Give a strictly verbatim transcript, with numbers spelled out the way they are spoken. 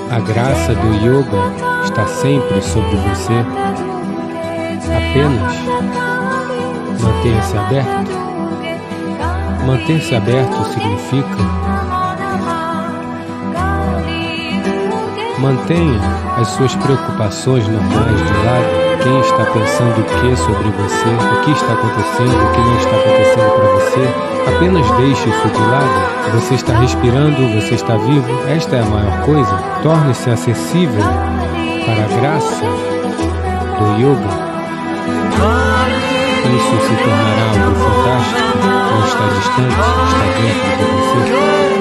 A graça do yoga está sempre sobre você. Apenas mantenha-se aberto. Manter-se aberto significa mantenha as suas preocupações normais de lado. Quem está pensando o que sobre você, o que está acontecendo, o que não está acontecendo para você. Apenas deixe isso de lado. Você está respirando, você está vivo. Esta é a maior coisa. Torne-se acessível para a graça do yoga. Isso se tornará algo fantástico. Não está distante, está dentro de você.